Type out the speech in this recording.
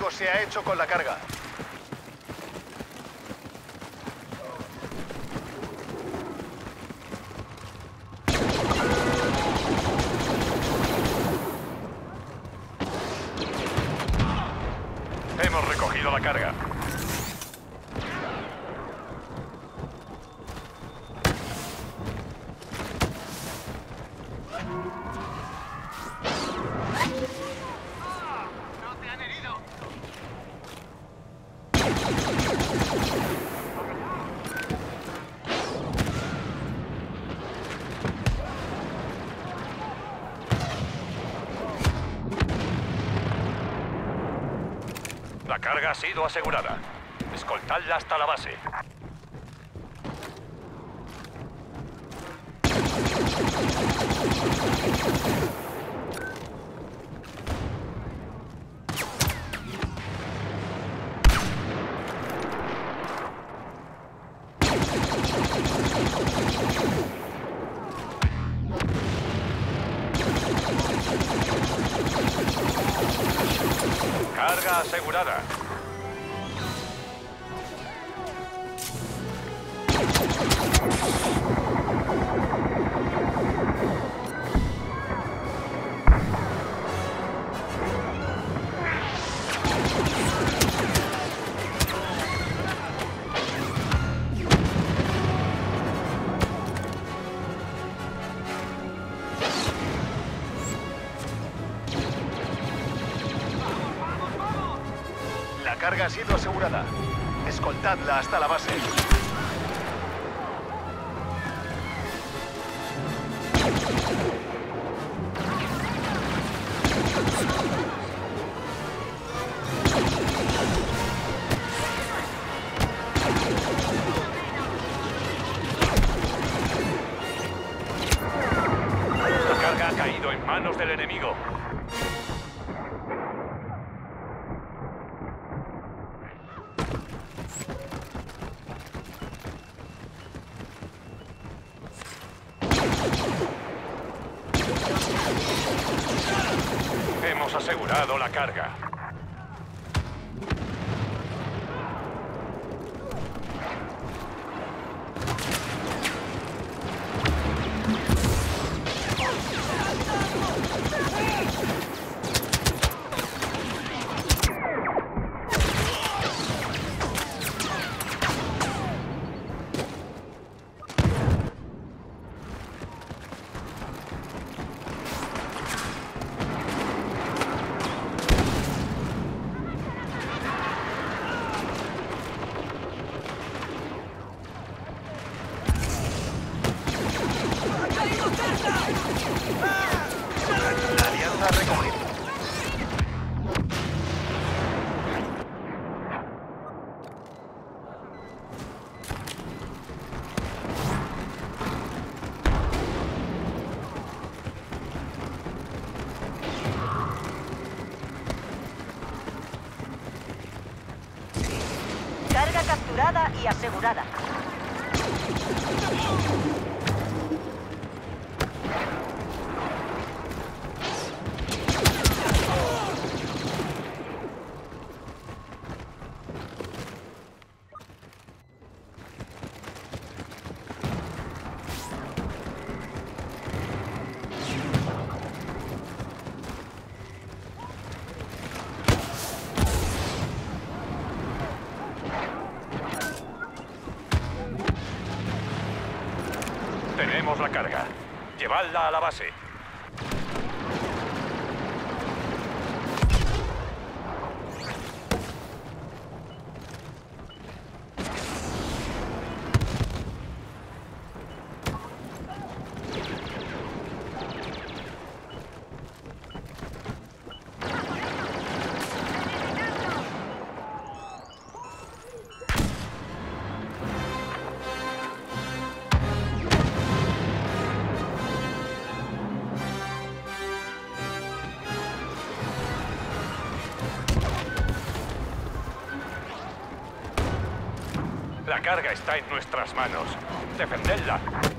enemigo se ha hecho con la carga. Hemos recogido la carga. ¡No te han herido! La carga ha sido asegurada. Escoltadla hasta la base. Carga asegurada. La carga ha sido asegurada. Escoltadla hasta la base. La carga ha caído en manos del enemigo. Hemos asegurado la carga. La alianza ha recogido. Carga capturada y asegurada. Tenemos la carga. Llevadla a la base. La carga está en nuestras manos. Defendedla.